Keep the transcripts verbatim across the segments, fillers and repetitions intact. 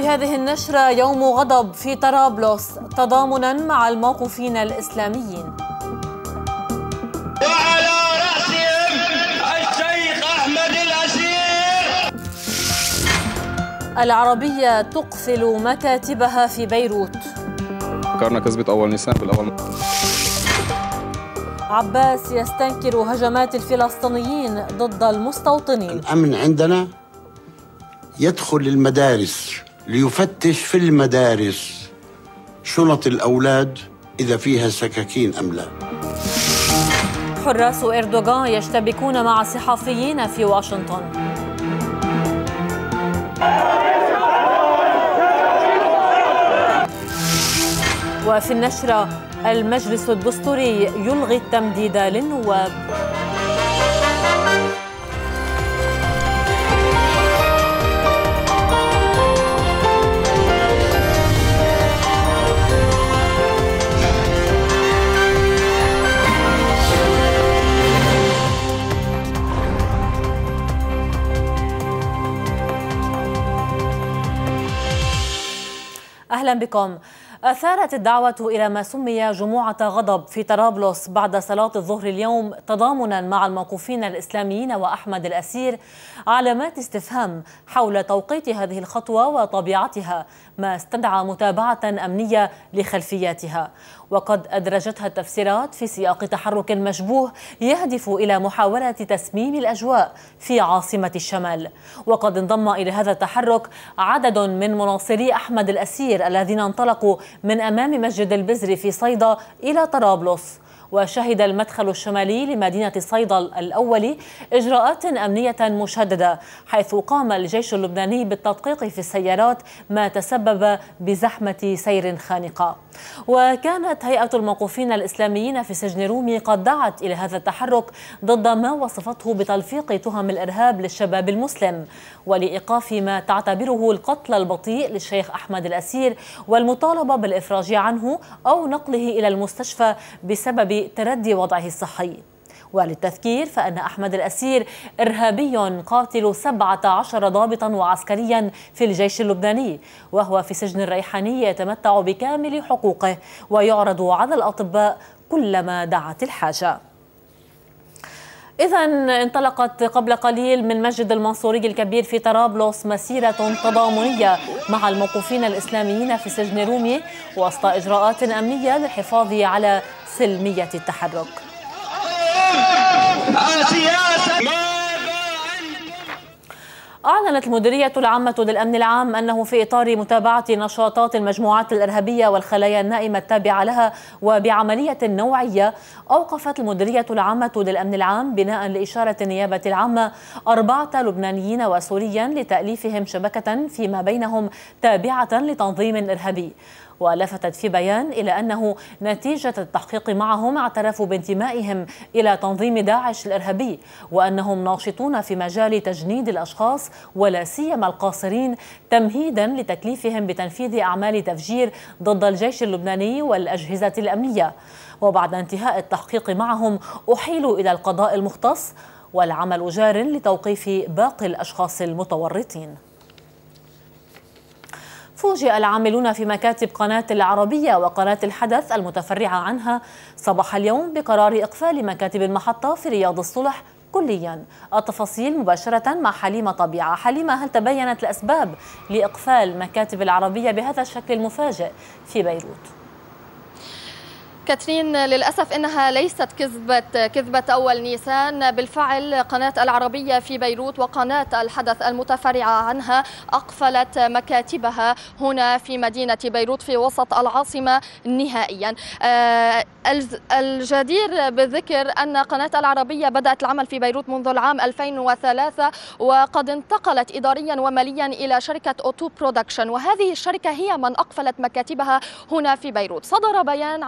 وفي هذه النشرة يوم غضب في طرابلس تضامنا مع الموقوفين الإسلاميين. وعلى رأسهم الشيخ أحمد الأسير. العربية تقفل مكاتبها في بيروت. فكرنا كسبت أول نيسان بالأول. عباس يستنكر هجمات الفلسطينيين ضد المستوطنين. الأمن عندنا يدخل المدارس ليفتش في المدارس شنط الأولاد إذا فيها سكاكين أم لا. حراس إردوغان يشتبكون مع صحفيين في واشنطن. وفي النشرة المجلس الدستوري يلغي التمديد للنواب. أهلا بكم. أثارت الدعوة إلى ما سمي جموعة غضب في طرابلس بعد صلاة الظهر اليوم تضامنا مع الموقوفين الإسلاميين وأحمد الأسير علامات استفهام حول توقيت هذه الخطوة وطبيعتها، ما استدعى متابعة أمنية لخلفياتها، وقد أدرجتها التفسيرات في سياق تحرك مشبوه يهدف إلى محاولة تسميم الأجواء في عاصمة الشمال. وقد انضم إلى هذا التحرك عدد من مناصري أحمد الأسير الذين انطلقوا من أمام مسجد البزر في صيدا إلى طرابلس. وشهد المدخل الشمالي لمدينة صيدا الأول إجراءات أمنية مشددة، حيث قام الجيش اللبناني بالتدقيق في السيارات، ما تسبب بزحمة سير خانقة. وكانت هيئة الموقوفين الإسلاميين في سجن رومي قد دعت إلى هذا التحرك ضد ما وصفته بتلفيق تهم الإرهاب للشباب المسلم، ولإيقاف ما تعتبره القتل البطيء للشيخ أحمد الأسير والمطالبة بالإفراج عنه أو نقله إلى المستشفى بسبب تردي وضعه الصحي. وللتذكير فإن أحمد الأسير إرهابي قاتل سبعة عشر ضابطا وعسكريا في الجيش اللبناني، وهو في سجن الريحاني يتمتع بكامل حقوقه ويعرض على الأطباء كلما دعت الحاجة. إذن انطلقت قبل قليل من مسجد المنصوري الكبير في طرابلس مسيرة تضامنية مع الموقوفين الإسلاميين في سجن رومي وسط إجراءات أمنية للحفاظ على سلمية التحرك. أعلنت المديرية العامة للأمن العام أنه في إطار متابعة نشاطات المجموعات الإرهابية والخلايا النائمة التابعة لها وبعملية نوعية، أوقفت المديرية العامة للأمن العام بناء لإشارة النيابة العامة أربعة لبنانيين وسوريا لتأليفهم شبكة فيما بينهم تابعة لتنظيم إرهابي. ولفتت في بيان إلى أنه نتيجة التحقيق معهم اعترفوا بانتمائهم إلى تنظيم داعش الإرهابي، وأنهم ناشطون في مجال تجنيد الأشخاص ولا سيما القاصرين، تمهيدا لتكليفهم بتنفيذ أعمال تفجير ضد الجيش اللبناني والأجهزة الأمنية. وبعد انتهاء التحقيق معهم أحيلوا إلى القضاء المختص، والعمل جار لتوقيف باقي الأشخاص المتورطين. فوجئ العاملون في مكاتب قناة العربية وقناة الحدث المتفرعة عنها صباح اليوم بقرار إقفال مكاتب المحطة في رياض الصلح كليا. التفاصيل مباشرة مع حليمة طبيعة. حليمة، هل تبينت الأسباب لإقفال مكاتب العربية بهذا الشكل المفاجئ في بيروت؟ كاترين، للأسف إنها ليست كذبة كذبة أول نيسان. بالفعل قناة العربية في بيروت وقناة الحدث المتفرعة عنها أقفلت مكاتبها هنا في مدينة بيروت في وسط العاصمة نهائيا. الجدير بالذكر أن قناة العربية بدأت العمل في بيروت منذ العام ألفين وثلاثة، وقد انتقلت إداريا وماليا إلى شركة أوتو برودكشن، وهذه الشركة هي من أقفلت مكاتبها هنا في بيروت. صدر بيان عن قناة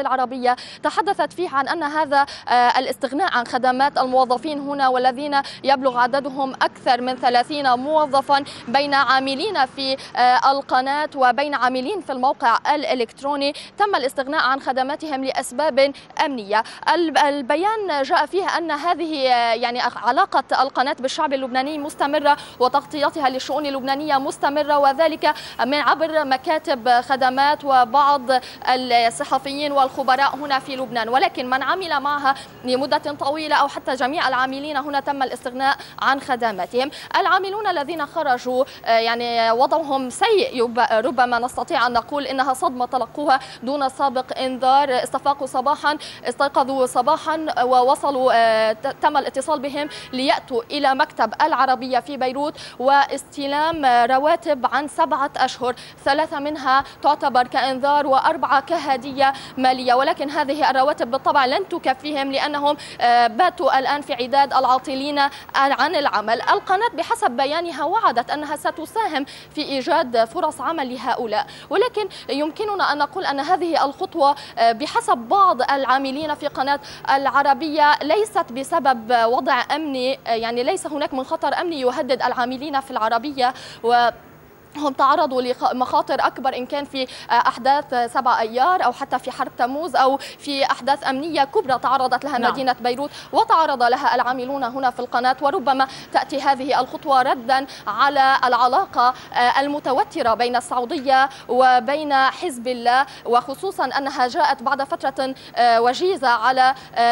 العربية تحدثت فيه عن أن هذا الاستغناء عن خدمات الموظفين هنا والذين يبلغ عددهم أكثر من ثلاثين موظفا بين عاملين في القناة وبين عاملين في الموقع الإلكتروني تم الاستغناء عن خدماتهم لأسباب أمنية. البيان جاء فيه أن هذه يعني علاقة القناة بالشعب اللبناني مستمرة وتغطيتها للشؤون اللبنانية مستمرة، وذلك من عبر مكاتب خدمات وبعض الصحفيين والخبراء هنا في لبنان، ولكن من عمل معها لمدة طويلة أو حتى جميع العاملين هنا تم الاستغناء عن خدماتهم. العاملون الذين خرجوا يعني وضعهم سيء، ربما نستطيع أن نقول إنها صدمة تلقوها دون سابق إنذار. استفاقوا صباحا، استيقظوا صباحا ووصلوا، تم الاتصال بهم ليأتوا إلى مكتب العربية في بيروت واستلام رواتب عن سبعة أشهر، ثلاثة منها تعتبر كإنذار وأربعة كهدية مالية، ولكن هذه الرواتب بالطبع لن تكفيهم لأنهم باتوا الآن في عداد العاطلين عن العمل. القناة بحسب بيانها وعدت أنها ستساهم في إيجاد فرص عمل لهؤلاء، ولكن يمكننا أن نقول أن هذه الخطوة بحسب بعض العاملين في قناة العربية ليست بسبب وضع أمني، يعني ليس هناك من خطر أمني يهدد العاملين في العربية، و هم تعرضوا لمخاطر أكبر إن كان في أحداث سبعة أيار أو حتى في حرب تموز أو في أحداث أمنية كبرى تعرضت لها نعم. مدينة بيروت وتعرض لها العاملون هنا في القناة، وربما تأتي هذه الخطوة ردا على العلاقة المتوترة بين السعودية وبين حزب الله، وخصوصا أنها جاءت بعد فترة وجيزة على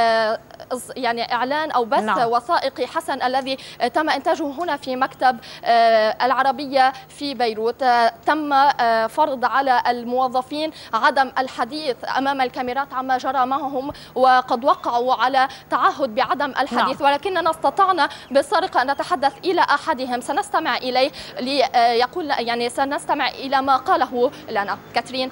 يعني إعلان أو بث نعم. وثائقي حسن الذي تم إنتاجه هنا في مكتب العربية في بيروت. تم فرض على الموظفين عدم الحديث أمام الكاميرات عما جرى معهم، وقد وقعوا على تعهد بعدم الحديث نعم. ولكننا استطعنا بالسرقة أن نتحدث إلى أحدهم، سنستمع إليه ليقول يعني سنستمع إلى ما قاله لنا. كاترين.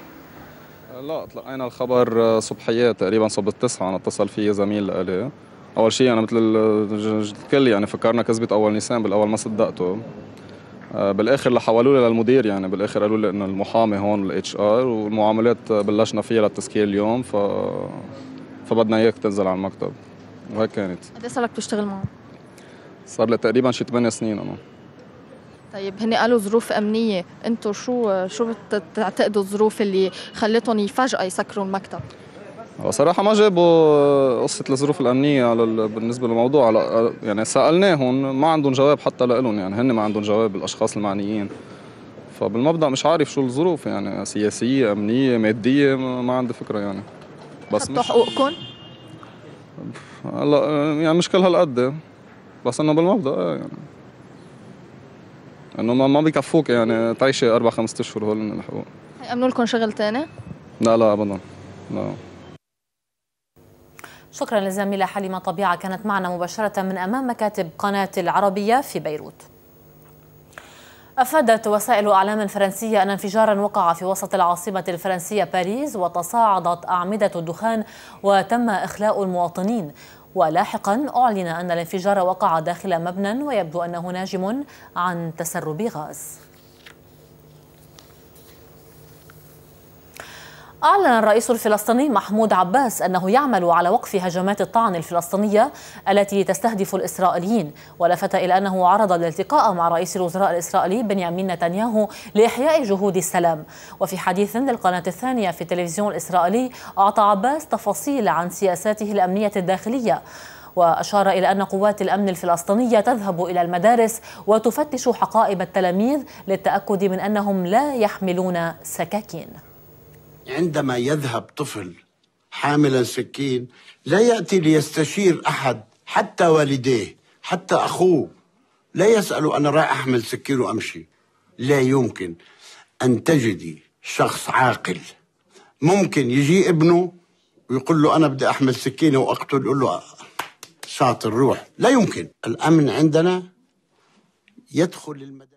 لا، تلقينا الخبر صبحيات تقريبا صوب التسعة، أنا اتصل فيه زميل لي. أول شيء أنا مثل الكل يعني فكرنا كذبة أول نيسان، بالأول ما صدقته، بالاخر لحولوا لي للمدير، يعني بالاخر قالوا لي انه المحامي هون الاتش ار والمعاملات بلشنا فيها للتسكير اليوم، ف فبدنا اياك تنزل على المكتب، وهيك كانت. قد ايه صار لك تشتغل معهم؟ صار لي تقريبا شي ثمانية سنين انا. طيب هن قالوا ظروف امنيه، انتم شو شو بتعتقدوا الظروف اللي خلتهم فجأة يسكروا المكتب؟ صراحة ما جابوا قصة الظروف الأمنية على بالنسبة للموضوع، على يعني سألناهم ما عندهم جواب حتى لهم، يعني هن ما عندهم جواب الأشخاص المعنيين، فبالمبدأ مش عارف شو الظروف، يعني سياسية أمنية مادية ما عندي فكرة يعني. بس مش حقوقكم؟ هلا يعني مش كل هالقد، بس إنه بالمبدأ يعني إنه ما بيكفوك يعني تعيشي أربع خمسة أشهر هول من الحقوق. هيأمنوا لكم شغل تاني؟ لا لا أبدا لا. شكرا للزميلة حليمة طبيعة، كانت معنا مباشرة من أمام مكاتب قناة العربية في بيروت. أفادت وسائل أعلام فرنسية أن انفجارا وقع في وسط العاصمة الفرنسية باريس وتصاعدت أعمدة الدخان وتم إخلاء المواطنين، ولاحقا أعلن أن الانفجار وقع داخل مبنى ويبدو أنه ناجم عن تسرب غاز. أعلن الرئيس الفلسطيني محمود عباس أنه يعمل على وقف هجمات الطعن الفلسطينية التي تستهدف الإسرائيليين، ولفت إلى أنه عرض الالتقاء مع رئيس الوزراء الإسرائيلي بنيامين نتنياهو لإحياء جهود السلام. وفي حديث للقناة الثانية في التلفزيون الإسرائيلي أعطى عباس تفاصيل عن سياساته الأمنية الداخلية، وأشار إلى أن قوات الأمن الفلسطينية تذهب إلى المدارس وتفتش حقائب التلاميذ للتأكد من أنهم لا يحملون سكاكين. عندما يذهب طفل حاملا سكين لا يأتي ليستشير أحد، حتى والديه حتى أخوه، لا يسأل أنا رايح أحمل سكين وأمشي. لا يمكن أن تجدي شخص عاقل ممكن يجي ابنه ويقول له أنا بدي أحمل سكينة وأقتل، يقول له شاطر روح. لا يمكن. الأمن عندنا يدخل المدارس.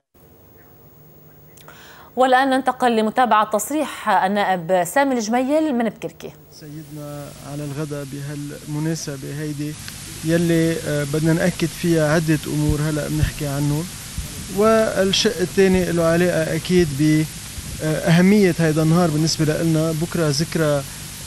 والآن ننتقل لمتابعة تصريح النائب سامي الجميل من بكركي. سيدنا على الغداء بهالمناسبة هيدي يلي بدنا نأكد فيها عدة أمور هلأ بنحكي عنه، والشق الثاني له علاقة أكيد بأهمية هيدا النهار بالنسبة لنا. بكرة ذكرى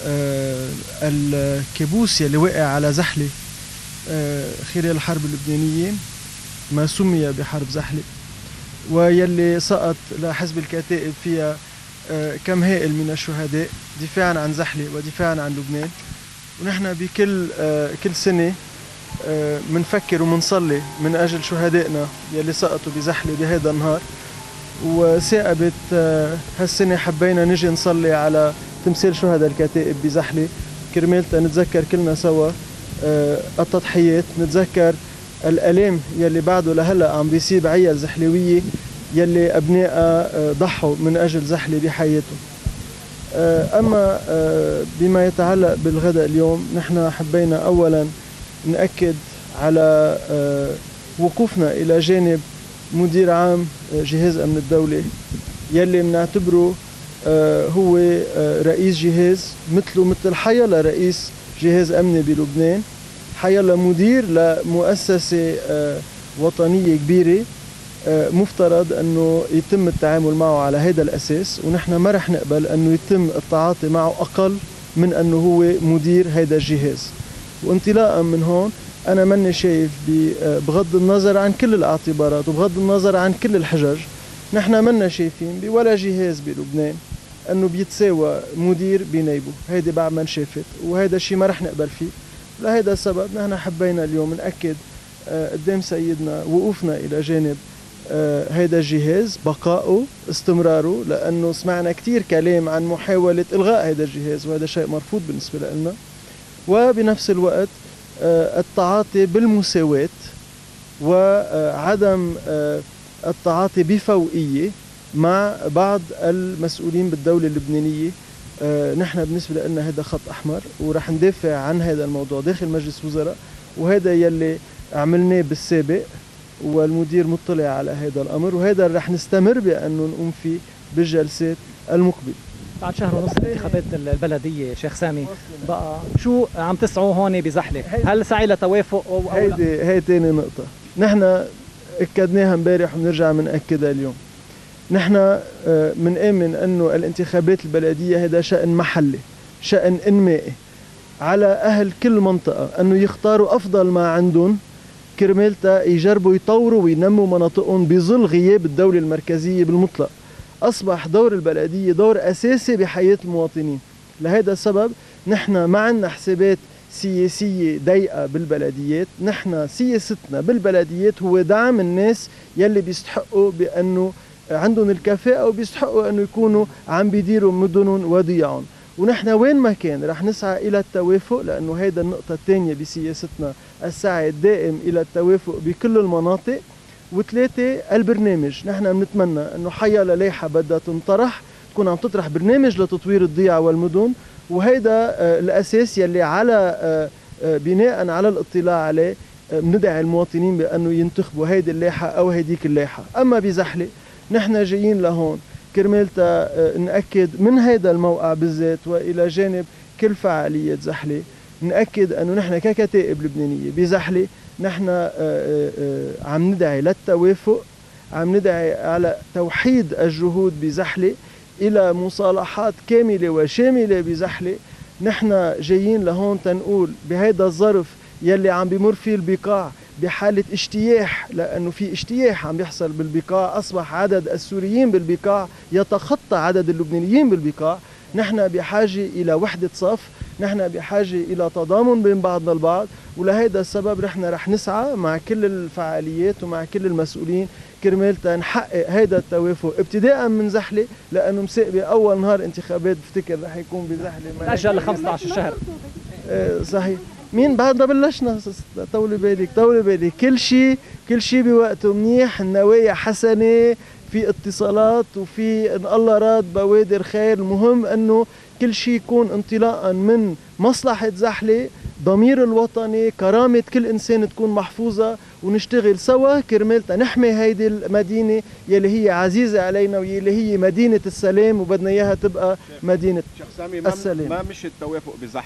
الكابوس يلي وقع على زحلة خلال الحرب اللبنانية، ما سمي بحرب زحلة، ويلي سقط لحزب الكتائب فيها كم هائل من الشهداء دفاعا عن زحلة ودفاعا عن لبنان. ونحن بكل كل سنة منفكر ومنصلي من أجل شهدائنا يلي سقطوا بزحلة بهذا النهار. وثاقبت هالسنة حبينا نجي نصلي على تمثال شهداء الكتائب بزحلة كرمال نتذكر كلنا سوا التضحيات، نتذكر الألام يلي بعده لهلا عم بيصيب عيال زحلوية يلي أبنائها ضحوا من أجل زحلة بحياتهم. أما بما يتعلق بالغداء اليوم، نحن حبينا أولا نأكد على وقوفنا إلى جانب مدير عام جهاز أمن الدولة يلي منعتبره هو رئيس جهاز مثله مثل حيلا رئيس جهاز أمني بلبنان، حيلا مدير لمؤسسة وطنية كبيرة، مفترض أنه يتم التعامل معه على هذا الأساس. ونحن ما رح نقبل أنه يتم التعاطي معه أقل من أنه هو مدير هذا الجهاز. وانطلاقا من هون أنا ماني شايف بغض النظر عن كل الاعتبارات وبغض النظر عن كل الحجج، نحن منا شايفين بولا جهاز بلبنان أنه بيتساوى مدير بنايبه. هيدي بعد ما انشافت، وهذا الشيء ما رح نقبل فيه. لهذا السبب نحن حبينا اليوم نأكد قدام سيدنا وقوفنا إلى جانب هيدا الجهاز، بقائه، استمراره، لأنه سمعنا كتير كلام عن محاولة إلغاء هيدا الجهاز، وهذا شيء مرفوض بالنسبة لنا. وبنفس الوقت التعاطي بالمساواة وعدم التعاطي بفوقية مع بعض المسؤولين بالدولة اللبنانية. نحن بالنسبة لنا هذا خط أحمر، ورح ندافع عن هذا الموضوع داخل مجلس وزراء، وهذا يلي عملناه بالسابق والمدير مطلع على هذا الأمر، وهذا رح نستمر بأنه نقوم فيه بالجلسات المقبلة. بعد شهر ونص انتخابات البلدية شيخ سامي، بقى شو عم تسعوا هون بزحلة؟ هل سعي لتوافق أو لا؟ هيدي هي تاني نقطة نحن أكدناها امبارح وبنرجع بنأكدها اليوم. نحن بنآمن أنه الانتخابات البلدية هذا شأن محلي، شأن إنمائي، على أهل كل منطقة أنه يختاروا أفضل ما عندهم كرمالتا يجربوا يطوروا وينموا مناطقهم بظل غياب الدولة المركزية بالمطلق. أصبح دور البلدية دور أساسي بحياة المواطنين. لهذا السبب نحن ما عندنا حسابات سياسية ضيقة بالبلديات، نحن سياستنا بالبلديات هو دعم الناس يلي بيستحقوا بأنه عندهم الكفاءة وبيستحقوا أنه يكونوا عم بيديروا مدنهم وضيعهم. ونحن وين ما كان رح نسعى إلى التوافق، لأنه هيدا النقطة الثانية بسياستنا، السعي الدائم إلى التوافق بكل المناطق. وثلاثة، البرنامج، نحن بنتمنى أنه حيلا لايحة بدها تنطرح تكون عم تطرح برنامج لتطوير الضيعة والمدن، وهيدا الأساس يلي على بناء على الاطلاع عليه بندعي المواطنين بأنه ينتخبوا هيدي اللايحة أو هيديك اللايحة. أما بزحلة نحن جايين لهون كرمالتا نأكد من هيدا الموقع بالذات وإلى جانب كل فعالية زحلة، نأكد أنه نحن ككتائب لبنانية بزحلة نحن عم ندعي للتوافق، عم ندعي على توحيد الجهود بزحلة إلى مصالحات كاملة وشاملة بزحلة. نحن جايين لهون تنقول بهيدا الظرف يلي عم بمر فيه البقاع بحالة اجتياح، لأنه في اجتياح عم يحصل بالبقاع، أصبح عدد السوريين بالبقاع يتخطى عدد اللبنانيين بالبقاع. نحن بحاجة إلى وحدة صف، نحن بحاجة إلى تضامن بين بعضنا البعض، ولهذا السبب نحن رح نسعى مع كل الفعاليات ومع كل المسؤولين كرمال تنحقق هيدا التوافق ابتداء من زحلة، لأنه مساقبة أول نهار انتخابات بفتكر رح يكون بزحلة أجل ل خمسة عشر الشهر. آه صحيح. مين بعدنا بلشنا، طولي بالك طولي بالك، كل شيء كل شيء بوقته منيح، النوايا حسنة، في اتصالات وفي ان الله راد بوادر خير. المهم انه كل شيء يكون انطلاقا من مصلحة زحلة، ضمير الوطني، كرامة كل انسان تكون محفوظة، ونشتغل سوا كرمال نحمي هيدي المدينة يلي هي عزيزة علينا ويلي هي مدينة السلام، وبدنا اياها تبقى مدينة شيخ سامي السلام. ما مش التوافق بزحلة،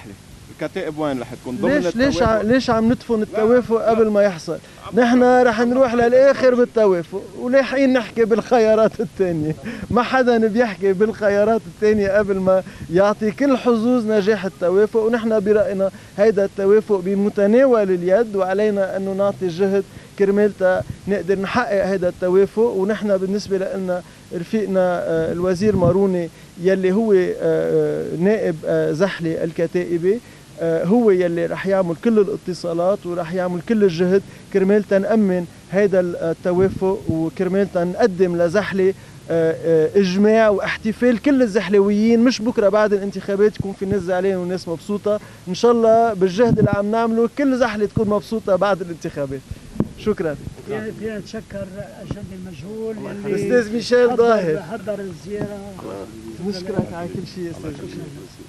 الكتائب وين رح تكون ضمن ليش ليش التوافق؟ ليش عم ندفن التوافق قبل ما يحصل؟ نحن رح نروح للاخر بالتوافق ولاحقين نحكي بالخيارات الثانيه، ما حدا بيحكي بالخيارات الثانيه قبل ما يعطي كل حظوظ نجاح التوافق، ونحن براينا هيدا التوافق بمتناول اليد وعلينا انه نعطي جهد كرمال نقدر نحقق هذا التوافق. ونحن بالنسبه لنا رفيقنا الوزير ماروني يلي هو نائب زحلة الكتائبي هو يلي رح يعمل كل الاتصالات ورح يعمل كل الجهد كرمال تنأمن هذا التوافق وكرمال نقدم لزحلة اجماع واحتفال كل الزحلويين، مش بكره بعد الانتخابات يكون في ناس زعلانين والناس مبسوطه، ان شاء الله بالجهد اللي عم نعمله كل زحله تكون مبسوطه بعد الانتخابات. شكرا. فينا نتشكر أشد المجهول يلي استاذ ميشيل ظاهر حضر الزياره. نشكرك على كل شيء استاذ ميشيل.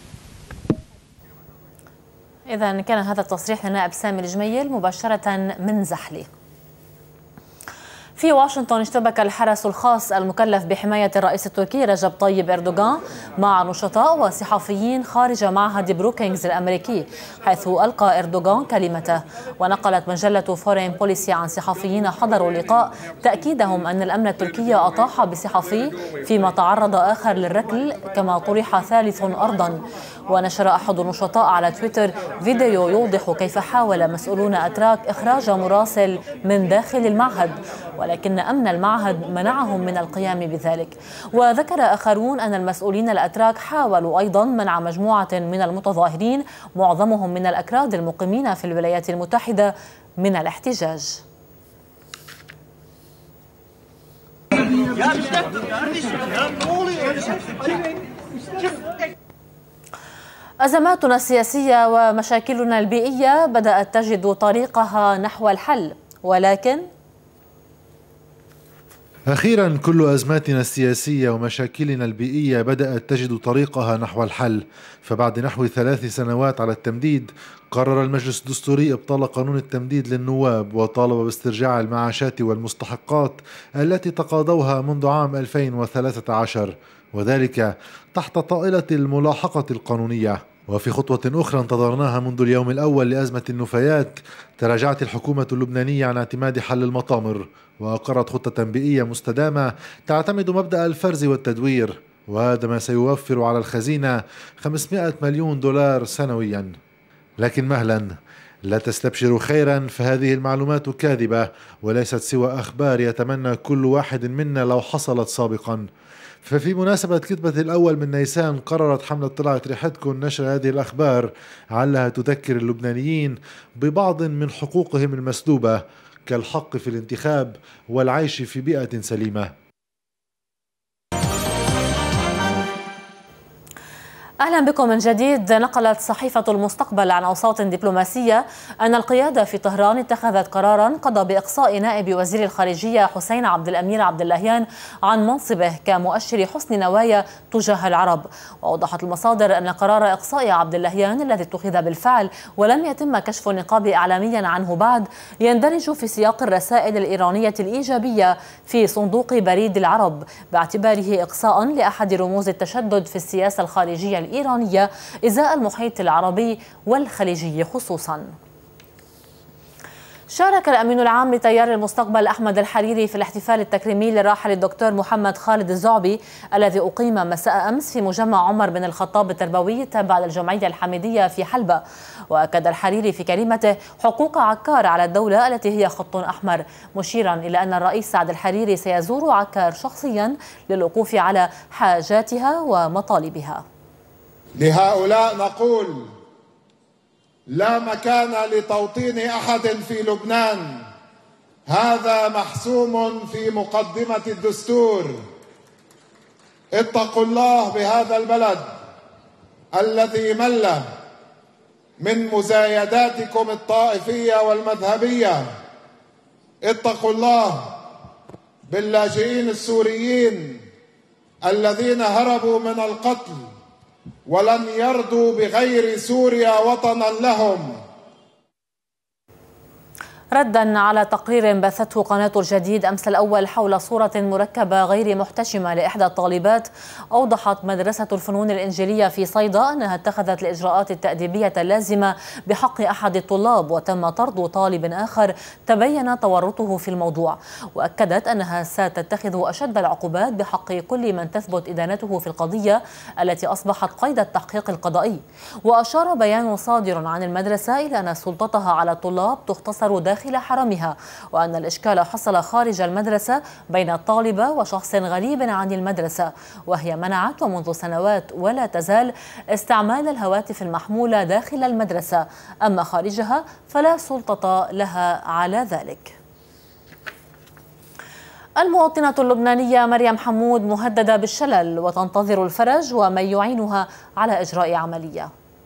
إذا كان هذا التصريح للنائب سامي الجميل مباشرة من زحلة. في واشنطن اشتبك الحرس الخاص المكلف بحماية الرئيس التركي رجب طيب إردوغان مع نشطاء وصحفيين خارج معهد بروكينغز الأمريكي، حيث ألقى إردوغان كلمته. ونقلت مجلة فورين بوليسي عن صحفيين حضروا اللقاء تأكيدهم أن الأمن التركي أطاح بصحفي فيما تعرض آخر للركل كما طرح ثالث أرضا. ونشر أحد النشطاء على تويتر فيديو يوضح كيف حاول مسؤولون أتراك إخراج مراسل من داخل المعهد، ولكن أمن المعهد منعهم من القيام بذلك. وذكر آخرون أن المسؤولين الأتراك حاولوا أيضا منع مجموعة من المتظاهرين معظمهم من الأكراد المقيمين في الولايات المتحدة من الاحتجاج. أزماتنا السياسية ومشاكلنا البيئية بدأت تجد طريقها نحو الحل، ولكن أخيرا كل أزماتنا السياسية ومشاكلنا البيئية بدأت تجد طريقها نحو الحل. فبعد نحو ثلاث سنوات على التمديد قرر المجلس الدستوري إبطال قانون التمديد للنواب، وطالب باسترجاع المعاشات والمستحقات التي تقاضوها منذ عام ألفين وثلاثة عشر، وذلك تحت طائلة الملاحقة القانونية. وفي خطوة أخرى انتظرناها منذ اليوم الأول لأزمة النفايات، تراجعت الحكومة اللبنانية عن اعتماد حل المطامر وأقرت خطة بيئية مستدامة تعتمد مبدأ الفرز والتدوير، وهذا ما سيوفر على الخزينة خمسمائة مليون دولار سنويا. لكن مهلا، لا تستبشروا خيرا، فهذه المعلومات كاذبة وليست سوى أخبار يتمنى كل واحد منا لو حصلت سابقا. ففي مناسبة كتبة الأول من نيسان قررت حملة طلعت ريحتكم نشر هذه الأخبار علها تذكر اللبنانيين ببعض من حقوقهم المسلوبة كالحق في الانتخاب والعيش في بيئة سليمة. أهلا بكم من جديد. نقلت صحيفة المستقبل عن أوساط دبلوماسية أن القيادة في طهران اتخذت قرارا قضى بإقصاء نائب وزير الخارجية حسين عبد الأمير عبد اللهيان عن منصبه كمؤشر حسن نوايا تجاه العرب. وأوضحت المصادر أن قرار إقصاء عبد اللهيان الذي اتخذ بالفعل ولم يتم كشف النقاب إعلاميا عنه بعد يندرج في سياق الرسائل الإيرانية الإيجابية في صندوق بريد العرب، باعتباره إقصاء لأحد رموز التشدد في السياسة الخارجية الإيرانية إزاء المحيط العربي والخليجي خصوصا. شارك الأمين العام لتيار المستقبل أحمد الحريري في الاحتفال التكريمي للراحل الدكتور محمد خالد الزعبي الذي أقيم مساء أمس في مجمع عمر بن الخطاب التربوي التابع للجمعية الحميدية في حلبة. وأكد الحريري في كلمته حقوق عكار على الدولة التي هي خط أحمر، مشيرا إلى أن الرئيس سعد الحريري سيزور عكار شخصيا للوقوف على حاجاتها ومطالبها. لهؤلاء نقول لا مكان لتوطين أحد في لبنان، هذا محسوم في مقدمة الدستور. اتقوا الله بهذا البلد الذي مل من مزايداتكم الطائفية والمذهبية. اتقوا الله باللاجئين السوريين الذين هربوا من القتل ولن يرضوا بغير سوريا وطنا لهم. ردا على تقرير بثته قناة الجديد أمس الأول حول صورة مركبة غير محتشمة لإحدى الطالبات، أوضحت مدرسة الفنون الإنجيلية في صيدا أنها اتخذت الإجراءات التأديبية اللازمة بحق أحد الطلاب، وتم طرد طالب آخر تبين تورطه في الموضوع. وأكدت أنها ستتخذ أشد العقوبات بحق كل من تثبت إدانته في القضية التي أصبحت قيد التحقيق القضائي. وأشار بيان صادر عن المدرسة إلى أن سلطتها على الطلاب تختصر داخل حرمها، وأن الإشكال حصل خارج المدرسة بين الطالبة وشخص غريب عن المدرسة، وهي منعت ومنذ سنوات ولا تزال استعمال الهواتف المحمولة داخل المدرسة، أما خارجها فلا سلطة لها على ذلك. المواطنة اللبنانية مريم حمود مهددة بالشلل وتنتظر الفرج ومن يعينها على إجراء عملية.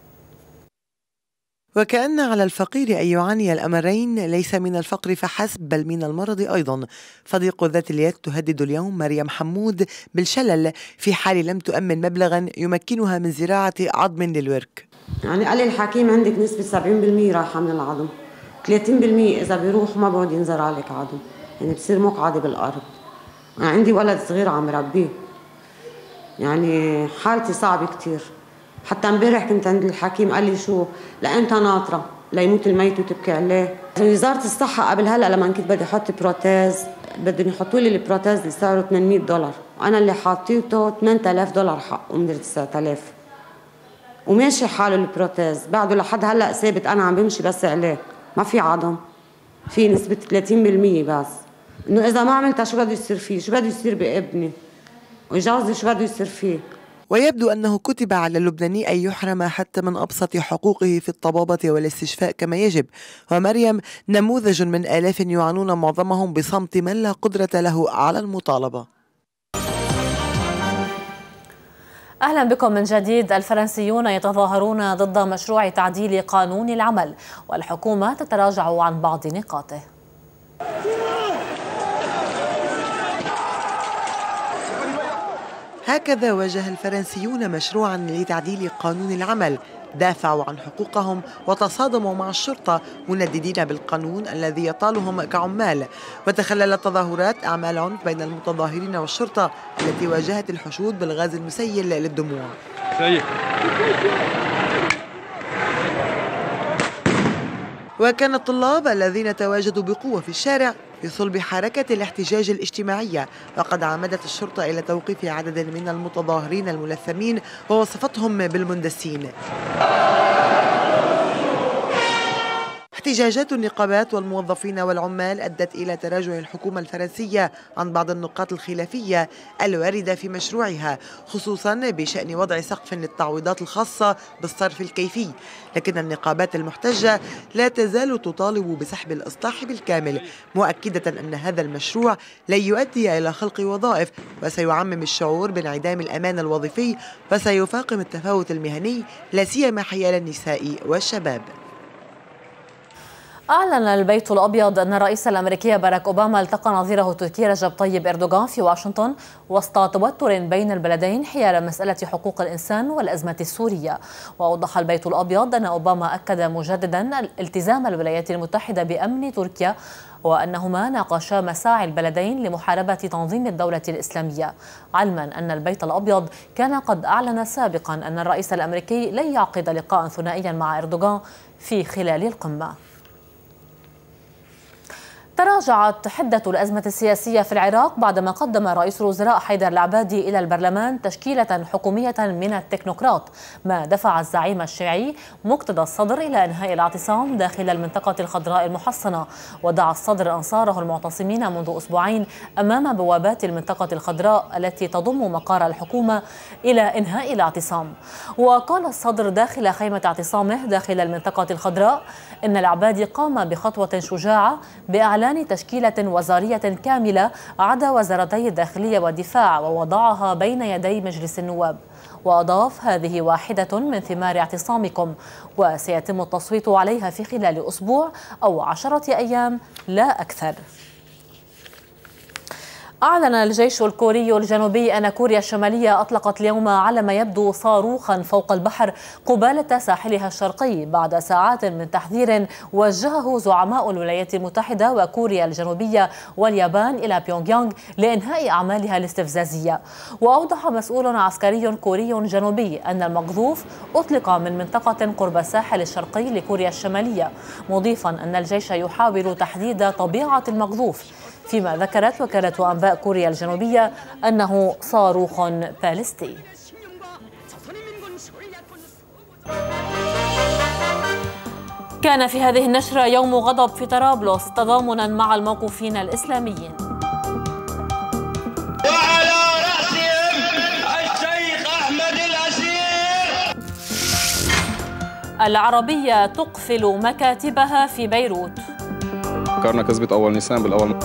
وكأن على الفقير أن يعاني الأمرين، ليس من الفقر فحسب بل من المرض أيضا. صديق ذات اليد تهدد اليوم مريم حمود بالشلل في حال لم تؤمن مبلغا يمكنها من زراعة عظم للورك. يعني قال لي الحكيم عندك نسبة سبعين بالمئة رايحة من العظم، ثلاثين بالمئة إذا بيروح ما بعد ينزرع لك عظم، يعني بصير مقعدة بالأرض. أنا عندي ولد صغير عم ربيه، يعني حالتي صعبة كتير. حتى امبارح كنت عند الحكيم قال لي شو لأنت ناطرة ليموت الميت وتبكي عليه. وزارة الصحة قبل هلا لما كنت بدي احط بروتيز بدهم يحطوا لي البروتيز اللي سعره ثمانمئة دولار، وانا اللي حاطيته ثمانية آلاف دولار حقه من تسعة آلاف، وماشي حاله البروتيز بعده لحد هلا ثابت. انا عم بمشي بس عليه، ما في عظم، في نسبة ثلاثين بالمئة بس. انه اذا ما عملتها شو بده يصير فيه؟ شو بده يصير بابني؟ وجوزي شو بده يصير فيه؟ ويبدو أنه كتب على اللبناني أن يحرم حتى من أبسط حقوقه في الطبابة والاستشفاء كما يجب. ومريم نموذج من آلاف يعانون معظمهم بصمت من لا قدرة له على المطالبة. أهلا بكم من جديد. الفرنسيون يتظاهرون ضد مشروع تعديل قانون العمل، والحكومة تتراجع عن بعض نقاطه. هكذا واجه الفرنسيون مشروعا لتعديل قانون العمل، دافعوا عن حقوقهم وتصادموا مع الشرطة منددين بالقانون الذي يطالهم كعمال. وتخللت التظاهرات أعمال عنف بين المتظاهرين والشرطة التي واجهت الحشود بالغاز المسيل للدموع. وكان الطلاب الذين تواجدوا بقوة في الشارع في صلب حركة الاحتجاج الاجتماعية، وقد عمدت الشرطة إلى توقيف عدد من المتظاهرين الملثمين ووصفتهم بالمندسين. احتجاجات النقابات والموظفين والعمال أدت إلى تراجع الحكومة الفرنسية عن بعض النقاط الخلافية الواردة في مشروعها، خصوصا بشأن وضع سقف للتعويضات الخاصة بالصرف الكيفي. لكن النقابات المحتجة لا تزال تطالب بسحب الإصلاح بالكامل، مؤكدة أن هذا المشروع لن يؤدي إلى خلق وظائف، وسيعمم الشعور بانعدام الأمان الوظيفي، وسيفاقم التفاوت المهني لا سيما حيال النساء والشباب. أعلن البيت الأبيض أن الرئيس الأمريكي باراك أوباما التقى نظيره التركي رجب طيب إردوغان في واشنطن وسط توتر بين البلدين حيال مسألة حقوق الإنسان والأزمة السورية. وأوضح البيت الأبيض أن أوباما أكد مجددا التزام الولايات المتحدة بأمن تركيا، وأنهما ناقشا مساعي البلدين لمحاربة تنظيم الدولة الإسلامية، علما أن البيت الأبيض كان قد أعلن سابقا أن الرئيس الأمريكي لن يعقد لقاء ثنائيا مع إردوغان في خلال القمة. تراجعت حدة الأزمة السياسية في العراق بعدما قدم رئيس الوزراء حيدر العبادي إلى البرلمان تشكيلة حكومية من التكنوقراط، ما دفع الزعيم الشيعي مقتدى الصدر إلى إنهاء الاعتصام داخل المنطقة الخضراء المحصنة. ودعا الصدر أنصاره المعتصمين منذ أسبوعين أمام بوابات المنطقة الخضراء التي تضم مقر الحكومة إلى إنهاء الاعتصام. وقال الصدر داخل خيمة اعتصامه داخل المنطقة الخضراء إن العبادي قام بخطوة شجاعة بإعلان تشكيلة وزارية كاملة عدا وزارتي الداخلية والدفاع ووضعها بين يدي مجلس النواب. وأضاف: هذه واحدة من ثمار اعتصامكم، وسيتم التصويت عليها في خلال أسبوع أو عشرة أيام لا أكثر. أعلن الجيش الكوري الجنوبي أن كوريا الشمالية أطلقت اليوم على ما يبدو صاروخا فوق البحر قبالة ساحلها الشرقي بعد ساعات من تحذير وجهه زعماء الولايات المتحدة وكوريا الجنوبية واليابان إلى بيونغ يانغ لإنهاء أعمالها الاستفزازية. وأوضح مسؤول عسكري كوري جنوبي أن المقذوف أطلق من منطقة قرب الساحل الشرقي لكوريا الشمالية، مضيفا أن الجيش يحاول تحديد طبيعة المقذوف، فيما ذكرت وكالة أنباء كوريا الجنوبية أنه صاروخ باليستي. كان في هذه النشرة يوم غضب في طرابلس تضامنا مع الموقوفين الإسلاميين. وعلى رأسهم الشيخ أحمد الأسير. العربية تقفل مكاتبها في بيروت. فكرنا كذبة أول نيسان بالأول.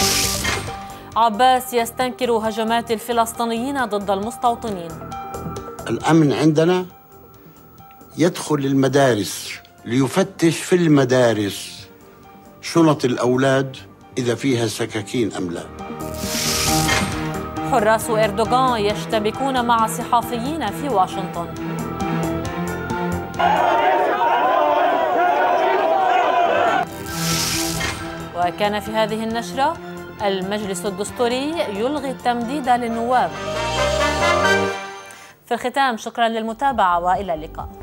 عباس يستنكر هجمات الفلسطينيين ضد المستوطنين. الأمن عندنا يدخل المدارس ليفتش في المدارس شنط الأولاد إذا فيها سكاكين أم لا. حراس إردوغان يشتبكون مع صحفيين في واشنطن. وكان في هذه النشرة المجلس الدستوري يلغي التمديد للنواب. في الختام شكرا للمتابعة وإلى اللقاء.